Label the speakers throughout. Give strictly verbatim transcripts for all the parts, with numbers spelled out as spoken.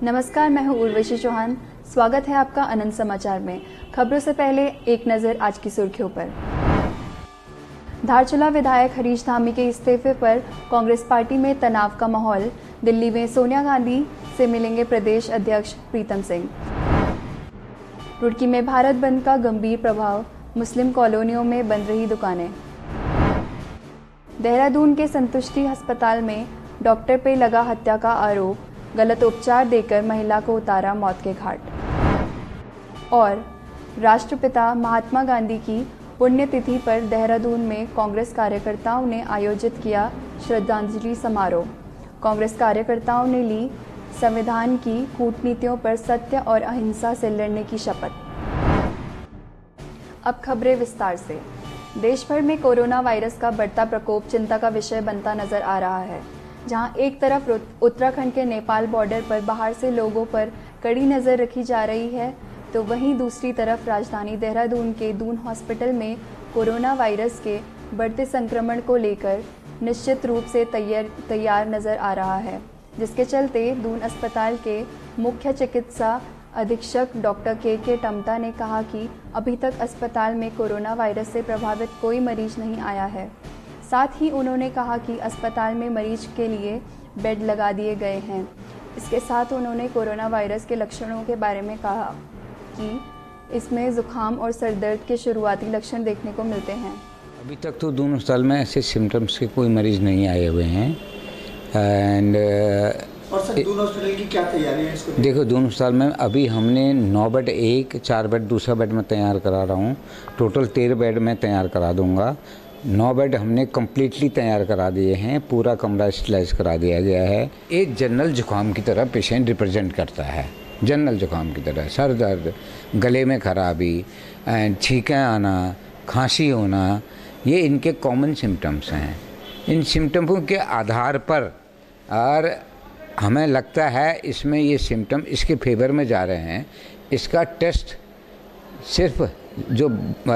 Speaker 1: नमस्कार, मैं हूं उर्वशी चौहान। स्वागत है आपका अनंत समाचार में। खबरों से पहले एक नजर आज की सुर्खियों पर। धारचूला विधायक हरीश धामी के इस्तीफे पर कांग्रेस पार्टी में तनाव का माहौल। दिल्ली में सोनिया गांधी से मिलेंगे प्रदेश अध्यक्ष प्रीतम सिंह। रुड़की में भारत बंद का गंभीर प्रभाव, मुस्लिम कॉलोनियों में बंद रही दुकानें। देहरादून के संतुष्टि अस्पताल में डॉक्टर पे लगा हत्या का आरोप, गलत उपचार देकर महिला को उतारा मौत के घाट। और राष्ट्रपिता महात्मा गांधी की पुण्यतिथि पर देहरादून में कांग्रेस कार्यकर्ताओं ने आयोजित किया श्रद्धांजलि समारोह। कांग्रेस कार्यकर्ताओं ने ली संविधान की कूटनीतियों पर सत्य और अहिंसा से लड़ने की शपथ। अब खबरें विस्तार से। देश भर में कोरोना वायरस का बढ़ता प्रकोप चिंता का विषय बनता नजर आ रहा है। जहां एक तरफ उत्तराखंड के नेपाल बॉर्डर पर बाहर से लोगों पर कड़ी नज़र रखी जा रही है, तो वहीं दूसरी तरफ राजधानी देहरादून के दून हॉस्पिटल में कोरोना वायरस के बढ़ते संक्रमण को लेकर निश्चित रूप से तैयार तैयार नज़र आ रहा है, जिसके चलते दून अस्पताल के मुख्य चिकित्सा अधीक्षक डॉक्टर के के टमटा ने कहा कि अभी तक अस्पताल में कोरोना वायरस से प्रभावित कोई मरीज नहीं आया है। साथ ही उन्होंने कहा कि अस्पताल में मरीज के लिए बेड लगा दिए गए हैं। इसके साथ उन्होंने कोरोना वायरस के लक्षणों के बारे में कहा कि इसमें जुकाम और सर दर्द के शुरुआती लक्षण देखने को मिलते हैं।
Speaker 2: अभी तक तो दोनों साल में ऐसे सिम्टम्स के कोई मरीज नहीं आए हुए हैं। एंड
Speaker 3: और सर दून हॉस्पिटल की क्या तैयारी है इसको?
Speaker 2: देखो, दोनों साल में अभी हमने नौ बेड, एक चार बेड दूसरा बेड में तैयार करा रहा हूँ। टोटल तेरह बेड में तैयार करा दूँगा। नौ बेड हमने कम्प्लीटली तैयार करा दिए हैं। पूरा कमरा स्टेलाइज करा दिया गया है। एक जनरल जुकाम की तरह पेशेंट रिप्रेजेंट करता है। जनरल जुकाम की तरह सर दर्द, गले में खराबी, छींकें आना, खांसी होना, ये इनके कॉमन सिम्टम्स हैं। इन सिम्टम्सों के आधार पर और हमें लगता है इसमें ये सिम्टम इसके फेवर में जा रहे हैं। इसका टेस्ट सिर्फ जो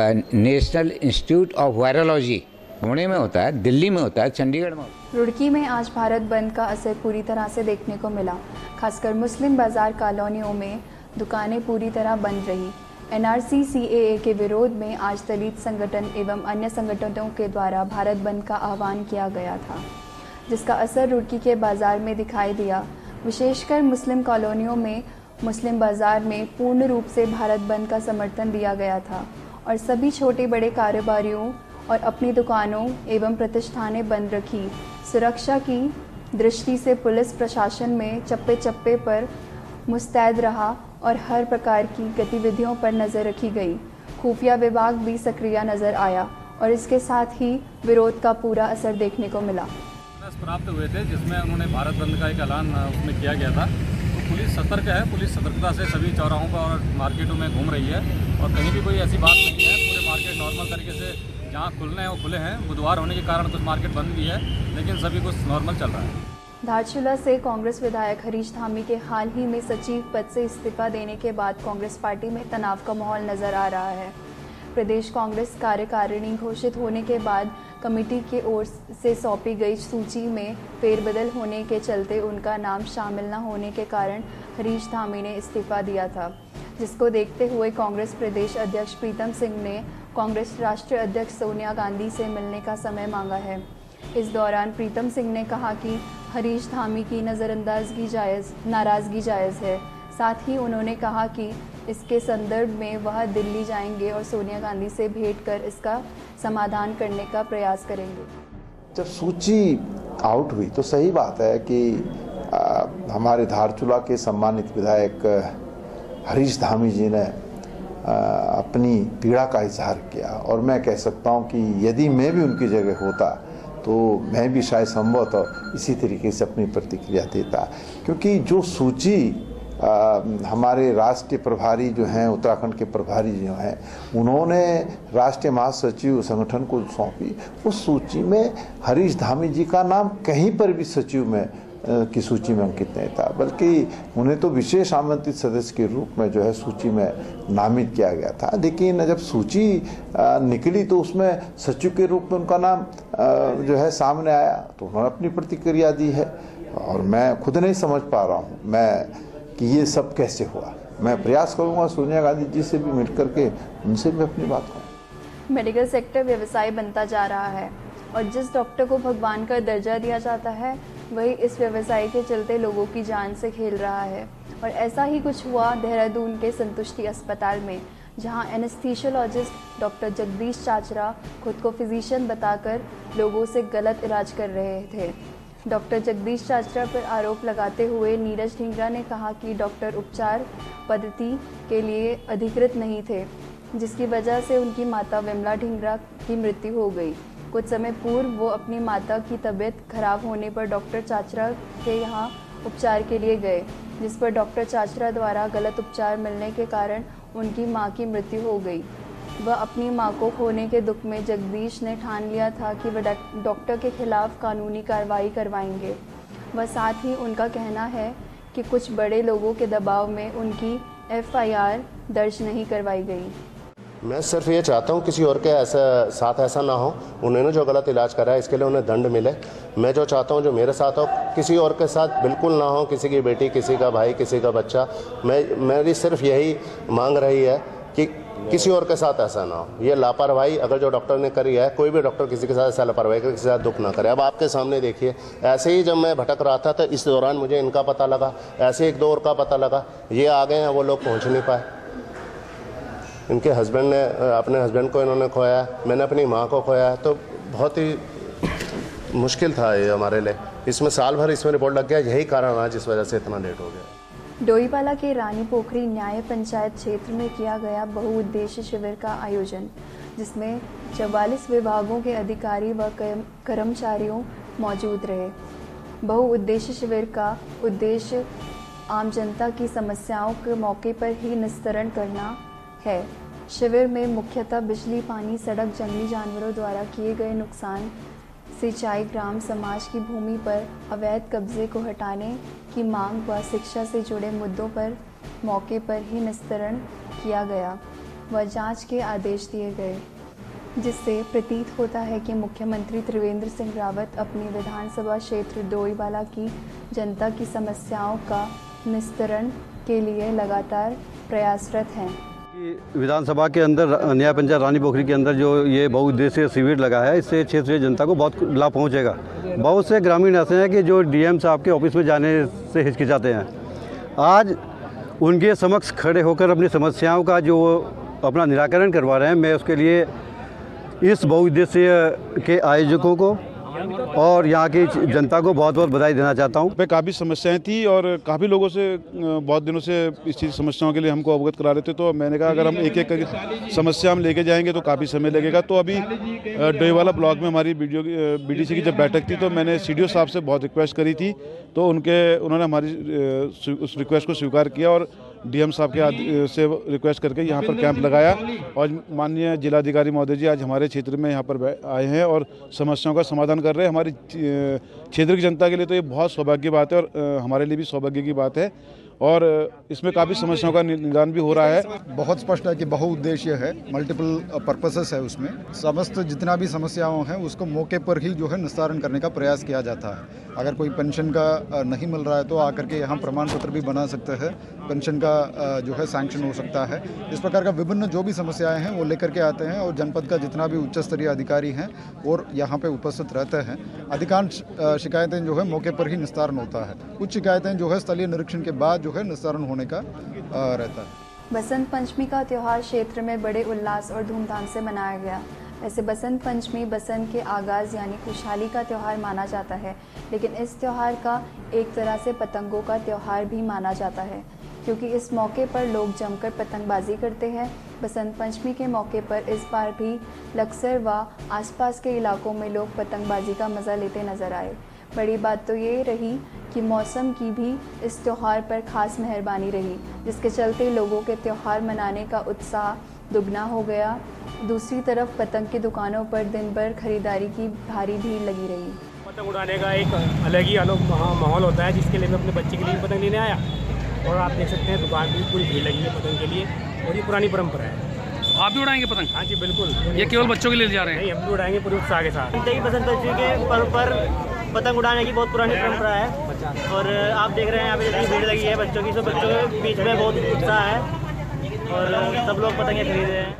Speaker 2: National Institute of Virology Pune में होता है, दिल्ली में होता है, चंडीगढ़ में होता है।
Speaker 1: रुड़की में आज भारत बंद का असर पूरी तरह से देखने को मिला। खासकर मुस्लिम बाजार कॉलोनियों में दुकानें पूरी तरह बंद रही। एन आर सी सी ए ए के विरोध में आज दलित संगठन एवं अन्य संगठनों के द्वारा भारत बंद का आह्वान किया गया था, जिसका असर रुड़की के बाजार में दिखाई दिया। विशेषकर मुस्लिम कॉलोनियों में मुस्लिम बाजार में पूर्ण रूप से भारत बंद का समर्थन दिया गया था और सभी छोटे बड़े कारोबारियों और अपनी दुकानों एवं प्रतिष्ठानें बंद रखी। सुरक्षा की दृष्टि से पुलिस प्रशासन में चप्पे चप्पे पर मुस्तैद रहा और हर प्रकार की गतिविधियों पर नज़र रखी गई। खुफिया विभाग भी सक्रिय नज़र आया और इसके साथ ही विरोध का पूरा असर देखने को मिला।
Speaker 4: प्राप्त हुए थे जिसमें उन्होंने भारत बंद का एक ऐलान उसमें किया गया था। तो पुलिस सतर्क है। पुलिस सतर्कता से सभी चौराहों पर और मार्केटों में घूम रही है और कहीं भी कोई ऐसी बात नहीं है। पूरे मार्केट नॉर्मल तरीके से जहाँ खुलने हैं वो खुले हैं। बुधवार होने के कारण कुछ मार्केट बंद भी है, लेकिन सभी कुछ नॉर्मल चल रहा है।
Speaker 1: धारचूला से कांग्रेस विधायक हरीश धामी के हाल ही में सचिव पद से इस्तीफा देने के बाद कांग्रेस पार्टी में तनाव का माहौल नजर आ रहा है। प्रदेश कांग्रेस कार्यकारिणी घोषित होने के बाद कमेटी की ओर से सौंपी गई सूची में फेरबदल होने के चलते उनका नाम शामिल न होने के कारण हरीश धामी ने इस्तीफा दिया था, जिसको देखते हुए कांग्रेस प्रदेश अध्यक्ष प्रीतम सिंह ने कांग्रेस राष्ट्रीय अध्यक्ष सोनिया गांधी से मिलने का समय मांगा है। इस दौरान प्रीतम सिंह ने कहा कि हरीश धामी की नज़रअंदाजगी जायज़ नाराज़गी जायज़ है। साथ ही उन्होंने कहा कि इसके संदर्भ में वह दिल्ली जाएंगे और सोनिया गांधी से भेंट कर इसका समाधान करने का प्रयास करेंगे।
Speaker 3: जब सूची आउट हुई तो सही बात है कि आ, हमारे धारचूला के सम्मानित विधायक हरीश धामी जी ने आ, अपनी पीड़ा का इजहार किया और मैं कह सकता हूं कि यदि मैं भी उनकी जगह होता तो मैं भी शायद संभवतः इसी तरीके से अपनी प्रतिक्रिया देता, क्योंकि जो सूची आ, हमारे राष्ट्रीय प्रभारी जो हैं, उत्तराखंड के प्रभारी जो हैं, उन्होंने राष्ट्रीय महासचिव संगठन को सौंपी, उस सूची में हरीश धामी जी का नाम कहीं पर भी सचिव में आ, की सूची में अंकित नहीं था, बल्कि उन्हें तो विशेष आमंत्रित सदस्य के रूप में जो है सूची में नामित किया गया था। लेकिन जब सूची आ, निकली तो उसमें सचिव के रूप में उनका नाम आ, जो है सामने आया, तो उन्होंने अपनी प्रतिक्रिया दी है और मैं खुद नहीं समझ पा रहा हूँ मैं कि ये सब कैसे हुआ। मैं प्रयास करूंगा सोनिया गांधी जी से भी मिल करके उनसे भी अपनी बात कहूँ।
Speaker 1: मेडिकल सेक्टर व्यवसाय बनता जा रहा है और जिस डॉक्टर को भगवान का दर्जा दिया जाता है वही इस व्यवसाय के चलते लोगों की जान से खेल रहा है। और ऐसा ही कुछ हुआ देहरादून के संतुष्टि अस्पताल में, जहां एनेस्थीसियोलॉजिस्ट डॉक्टर जगदीश चाचरा खुद को फिजिशियन बताकर लोगों से गलत इलाज कर रहे थे। डॉक्टर जगदीश चाचरा पर आरोप लगाते हुए नीरज ढींगरा ने कहा कि डॉक्टर उपचार पद्धति के लिए अधिकृत नहीं थे, जिसकी वजह से उनकी माता विमला ढींगरा की मृत्यु हो गई। कुछ समय पूर्व वो अपनी माता की तबीयत खराब होने पर डॉक्टर चाचरा के यहाँ उपचार के लिए गए, जिस पर डॉक्टर चाचरा द्वारा गलत उपचार मिलने के कारण उनकी मां की मृत्यु हो गई। वह अपनी मां को खोने के दुख में जगदीश ने ठान लिया था कि वह डॉक्टर के खिलाफ कानूनी कार्रवाई करवाएंगे। वह साथ ही उनका कहना है कि कुछ बड़े लोगों के दबाव में उनकी एफ आई आर दर्ज नहीं करवाई गई।
Speaker 5: मैं सिर्फ ये चाहता हूँ किसी और के ऐसा साथ ऐसा ना हो। उन्होंने जो गलत इलाज करा है इसके लिए उन्हें दंड मिले। मैं जो चाहता हूँ जो मेरे साथ हो किसी और के साथ बिल्कुल ना हो, किसी की बेटी, किसी का भाई, किसी का बच्चा। मैं मेरी सिर्फ यही मांग रही है कि किसी और के साथ ऐसा ना हो। ये लापरवाही अगर जो डॉक्टर ने करी है, कोई भी डॉक्टर किसी के साथ ऐसा लापरवाही करे, किसी के साथ दुख ना करे। अब आपके सामने देखिए, ऐसे ही जब मैं भटक रहा था तो इस दौरान मुझे इनका पता लगा, ऐसे एक दो और का पता लगा, ये आ गए हैं, वो लोग पहुँच नहीं पाए। इनके हस्बैंड ने अपने हस्बैंड को इन्होंने खोया, मैंने अपनी माँ को खोया, तो बहुत ही मुश्किल था ये हमारे लिए। इसमें साल भर इसमें रिपोर्ट लग गया, यही कारण रहा जिस वजह से इतना लेट हो गया।
Speaker 1: डोईवाला के रानी पोखरी न्याय पंचायत क्षेत्र में किया गया बहुउद्देश्य शिविर का आयोजन, जिसमें चवालीस विभागों के अधिकारी व कर्मचारियों मौजूद रहे। बहुउद्देश्य शिविर का उद्देश्य आम जनता की समस्याओं के मौके पर ही निस्तारण करना है। शिविर में मुख्यतः बिजली, पानी, सड़क, जंगली जानवरों द्वारा किए गए नुकसान, सिंचाई, ग्राम समाज की भूमि पर अवैध कब्जे को हटाने की मांग व शिक्षा से जुड़े मुद्दों पर मौके पर ही निस्तारण किया गया व जांच के आदेश दिए गए, जिससे प्रतीत होता है कि मुख्यमंत्री त्रिवेंद्र सिंह रावत अपनी विधानसभा क्षेत्र डोईवाला की जनता की समस्याओं का निस्तारण के लिए लगातार प्रयासरत हैं।
Speaker 6: विधानसभा के अंदर न्याय पंचायत रानी पोखरी के अंदर जो ये बहुउद्देशीय शिविर लगा है, इससे क्षेत्रीय जनता को बहुत लाभ पहुंचेगा। बहुत से ग्रामीण ऐसे हैं कि जो डीएम साहब के ऑफिस में जाने से हिचकिचाते हैं। आज उनके समक्ष खड़े होकर अपनी समस्याओं का जो अपना निराकरण करवा रहे हैं, मैं उसके लिए इस बहुउद्देशीय के आयोजकों को और यहाँ की जनता को बहुत बहुत बधाई देना चाहता हूँ।
Speaker 7: पे काफ़ी समस्याएं थी और काफ़ी लोगों से बहुत दिनों से इस चीज़ समस्याओं के लिए हमको अवगत करा रहे थे। तो मैंने कहा अगर हम एक एक समस्या हम लेके जाएंगे तो काफ़ी समय लगेगा। तो अभी डोईवाला ब्लॉक में हमारी बीडीओ बीडीसी की जब बैठक थी तो मैंने सीडीओ साहब से बहुत रिक्वेस्ट करी थी, तो उनके उन्होंने हमारी उस रिक्वेस्ट को स्वीकार किया और डीएम साहब के से रिक्वेस्ट करके यहाँ पर कैंप लगाया। और माननीय जिलाधिकारी महोदय जी आज हमारे क्षेत्र में यहाँ पर आए हैं और समस्याओं का समाधान कर रहे हैं। हमारी क्षेत्र की जनता के लिए तो ये बहुत सौभाग्य की बात है और हमारे लिए भी सौभाग्य की बात है और इसमें काफ़ी समस्याओं का निदान भी हो रहा है।
Speaker 8: बहुत स्पष्ट है कि बहुउद्देश्य है, मल्टीपल पर्पसेस है। उसमें समस्त जितना भी समस्याओं हैं उसको मौके पर ही जो है निस्तारण करने का प्रयास किया जाता है। अगर कोई पेंशन का नहीं मिल रहा है तो आकर के यहाँ प्रमाण पत्र भी बना सकते हैं, पेंशन का जो है सैंक्शन हो सकता है। इस प्रकार का विभिन्न जो भी समस्याएं हैं वो लेकर के आते हैं और जनपद का जितना भी उच्च स्तरीय अधिकारी हैं और यहाँ पे उपस्थित रहते हैं। अधिकांश शिकायतें जो है मौके पर ही निस्तारण होता है। कुछ शिकायतें जो है स्थलीय निरीक्षण के बाद जो है निस्तारण होने का रहता है।
Speaker 1: बसंत पंचमी का त्यौहार क्षेत्र में बड़े उल्लास और धूमधाम से मनाया गया। वैसे बसंत पंचमी बसंत के आगाज़ यानी खुशहाली का त्यौहार माना जाता है, लेकिन इस त्यौहार का एक तरह से पतंगों का त्यौहार भी माना जाता है, क्योंकि इस मौके पर लोग जमकर पतंगबाजी करते हैं। बसंत पंचमी के मौके पर इस बार भी लक्सर व आसपास के इलाकों में लोग पतंगबाजी का मज़ा लेते नजर आए। बड़ी बात तो ये रही कि मौसम की भी इस त्यौहार पर खास मेहरबानी रही, जिसके चलते लोगों के त्यौहार मनाने का उत्साह दुगना हो गया। दूसरी तरफ पतंग की दुकानों पर दिन भर खरीदारी की भारी भीड़ लगी रही।
Speaker 9: पतंग उड़ाने का एक अलग ही अलग माहौल होता है, जिसके लिए मैं अपने बच्चे के लिए पतंग लेने आया और आप देख सकते हैं दुकान भी पूरी भीड़ लगी है पतंग के लिए और ये पुरानी परंपरा है।
Speaker 10: आप भी उड़ाएंगे पतंग?
Speaker 9: हाँ जी बिल्कुल।
Speaker 10: ये केवल बच्चों के लिए जा रहे हैं?
Speaker 9: नहीं, हम भी उड़ाएंगे पूरे उत्साह के साथ।
Speaker 11: बसंत पंचमी के पर्व पर पतंग उड़ाने की बहुत पुरानी परंपरा है। और आप देख रहे हैं यहाँ पे जितनी भीड़ लगी है बच्चों की, तो बच्चों के बीच में बहुत उत्साह है और सब लोग पतंगे खरीद रहे हैं।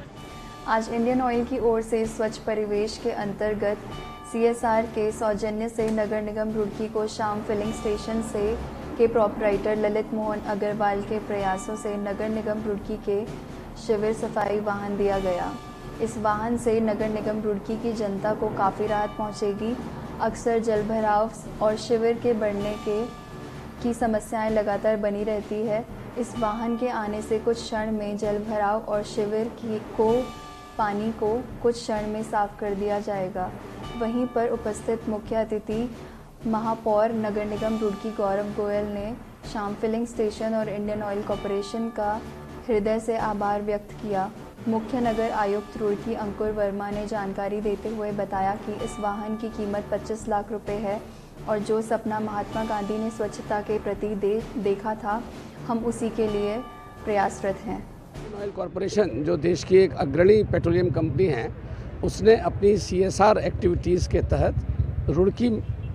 Speaker 1: आज इंडियन ऑयल की ओर से स्वच्छ परिवेश के अंतर्गत सीएसआर के सौजन्य से नगर निगम रुड़की को शाम फिलिंग स्टेशन से के प्रोपराइटर ललित मोहन अग्रवाल के प्रयासों से नगर निगम रुड़की के शिविर सफाई वाहन दिया गया। इस वाहन से नगर निगम रुड़की की जनता को काफ़ी राहत पहुंचेगी। अक्सर जलभराव और शिविर के बढ़ने के की समस्याएं लगातार बनी रहती है। इस वाहन के आने से कुछ क्षण में जलभराव और शिविर की को पानी को कुछ क्षण में साफ कर दिया जाएगा। वहीं पर उपस्थित मुख्य अतिथि महापौर नगर निगम रुड़की गौरव गोयल ने शाम फिलिंग स्टेशन और इंडियन ऑयल कॉरपोरेशन का हृदय से आभार व्यक्त किया। मुख्य नगर आयुक्त रुड़की अंकुर वर्मा ने जानकारी देते हुए बताया कि इस वाहन की कीमत पच्चीस लाख रुपए है और जो सपना महात्मा गांधी ने स्वच्छता के प्रति दे, देखा था, हम उसी के लिए प्रयासरत हैं।
Speaker 10: ऑयल कॉरपोरेशन जो देश की एक अग्रणी पेट्रोलियम कंपनी है, उसने अपनी सीएसआर एक्टिविटीज़ के तहत रुड़की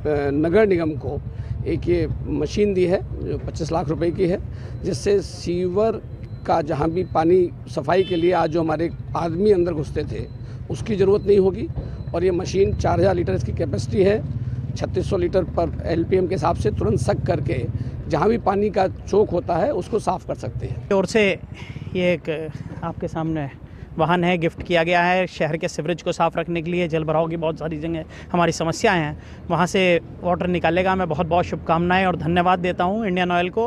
Speaker 10: नगर निगम को एक ये मशीन दी है जो पच्चीस लाख रुपए की है, जिससे सीवर का जहाँ भी पानी सफाई के लिए आज जो हमारे आदमी अंदर घुसते थे उसकी ज़रूरत नहीं होगी। और ये मशीन चार हज़ार लीटर इसकी कैपेसिटी है, छत्तीस सौ लीटर पर एलपीएम के हिसाब से तुरंत सक करके जहाँ भी पानी का चोक होता है उसको साफ़ कर सकते हैं।
Speaker 11: और से ये एक आपके सामने वाहन है, गिफ्ट किया गया है शहर के सीवरेज को साफ़ रखने के लिए। जल भराव की बहुत सारी जगह हमारी समस्याएं हैं, वहाँ से वाटर निकालेगा। मैं बहुत बहुत शुभकामनाएं और धन्यवाद देता हूँ इंडियन ऑयल को।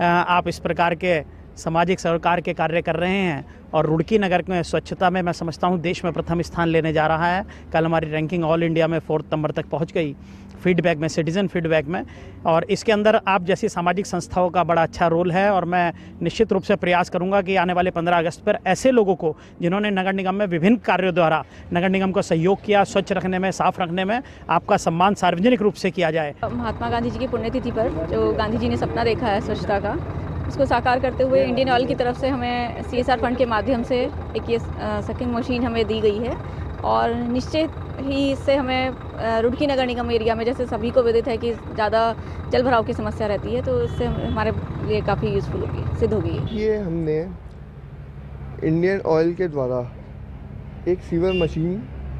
Speaker 11: आप इस प्रकार के सामाजिक सरोकार के कार्य कर रहे हैं और रुड़की नगर में स्वच्छता में मैं समझता हूँ देश में प्रथम स्थान लेने जा रहा है। कल हमारी रैंकिंग ऑल इंडिया में फोर्थ नंबर तक पहुँच गई फीडबैक में, सिटीज़न फीडबैक में। और इसके अंदर आप जैसी सामाजिक संस्थाओं का बड़ा अच्छा रोल है और मैं निश्चित रूप से प्रयास करूंगा कि आने वाले पंद्रह अगस्त पर ऐसे लोगों को जिन्होंने नगर निगम में विभिन्न कार्यों द्वारा नगर निगम को सहयोग किया, स्वच्छ रखने में, साफ रखने में, आपका सम्मान सार्वजनिक रूप से किया जाए।
Speaker 12: महात्मा गांधी जी की पुण्यतिथि पर जो गांधी जी ने सपना देखा है स्वच्छता का, उसको साकार करते हुए इंडियन ऑयल की तरफ से हमें सीएसआर फंड के माध्यम से एक ये सकिंग मशीन हमें दी गई है और निश्चित ही इससे हमें रुड़की नगर निगम एरिया में, जैसे सभी को विदित है कि ज़्यादा जल भराव की समस्या रहती है, तो इससे हमारे लिए काफ़ी यूज़फुल होगी, सिद्ध होगी।
Speaker 13: ये हमने इंडियन ऑयल के द्वारा एक सीवर मशीन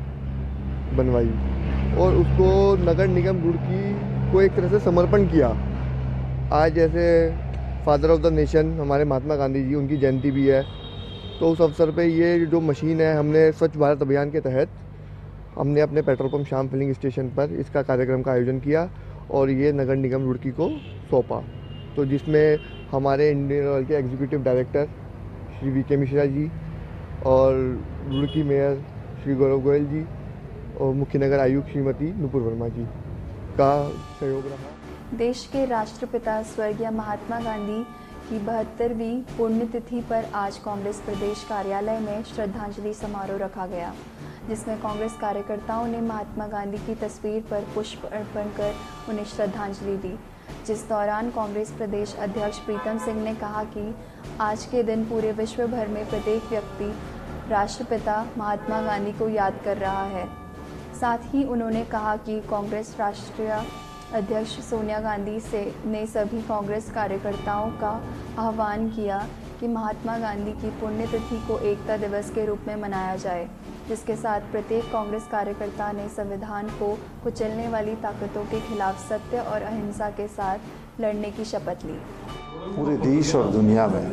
Speaker 13: बनवाई और उसको नगर निगम रुड़की को एक तरह से समर्पण किया। आज जैसे फादर ऑफ द नेशन हमारे महात्मा गांधी जी, उनकी जयंती भी है, तो उस अवसर पे ये जो मशीन है हमने स्वच्छ भारत अभियान के तहत हमने अपने petrol pump Sham filling station पर इसका कार्यक्रम का आयोजन किया और ये नगर निगम रुड़की को सौंपा। तो जिसमें हमारे इंडियन ऑयल के executive director Shri V K Mishra ji और रुड़की मेयर श्री गौरव गोयल जी और मुख्य नगर आयुक्त श्रीमती नुपुर वर्मा जी का सहयोग रहा।
Speaker 1: देश के राष्ट्रपिता स्वर्गीय महात्मा गांधी की बहत्तरवीं पुण्यतिथि पर आज कांग्रेस प्रदेश कार्यालय में श्रद्धांजलि समारोह रखा गया, जिसमें कांग्रेस कार्यकर्ताओं ने महात्मा गांधी की तस्वीर पर पुष्प अर्पण कर उन्हें श्रद्धांजलि दी। जिस दौरान कांग्रेस प्रदेश अध्यक्ष प्रीतम सिंह ने कहा कि आज के दिन पूरे विश्व भर में प्रत्येक व्यक्ति राष्ट्रपिता महात्मा गांधी को याद कर रहा है। साथ ही उन्होंने कहा कि कांग्रेस राष्ट्रीय अध्यक्ष सोनिया गांधी से ने सभी कांग्रेस कार्यकर्ताओं का आह्वान किया कि महात्मा गांधी की पुण्यतिथि को एकता दिवस के रूप में मनाया जाए, जिसके साथ प्रत्येक कांग्रेस कार्यकर्ता ने संविधान को कुचलने वाली ताकतों के खिलाफ सत्य और अहिंसा के साथ लड़ने की शपथ ली।
Speaker 3: पूरे देश और दुनिया में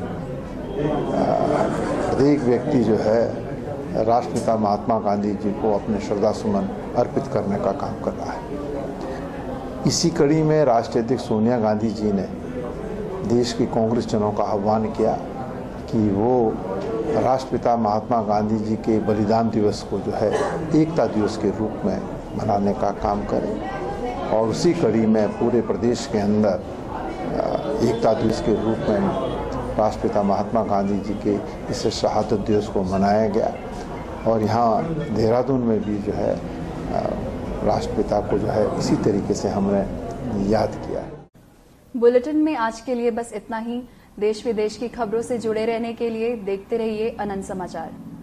Speaker 3: प्रत्येक व्यक्ति जो है राष्ट्रपिता महात्मा गांधी जी को अपने श्रद्धा सुमन अर्पित करने का काम कर रहा है। इसी कड़ी में राष्ट्रीय अध्यक्ष सोनिया गांधी जी ने देश के कांग्रेस जनों का आह्वान किया कि वो राष्ट्रपिता महात्मा गांधी जी के बलिदान दिवस को जो है एकता दिवस के रूप में मनाने का काम करें और उसी कड़ी में पूरे प्रदेश के अंदर एकता दिवस के रूप में राष्ट्रपिता महात्मा गांधी जी के इस शहादत दिवस को मनाया गया और यहाँ देहरादून में भी जो है राष्ट्रपिता को जो है इसी तरीके से हमने याद किया है।
Speaker 1: बुलेटिन में आज के लिए बस इतना ही। देश विदेश की खबरों से जुड़े रहने के लिए देखते रहिए अनंत समाचार।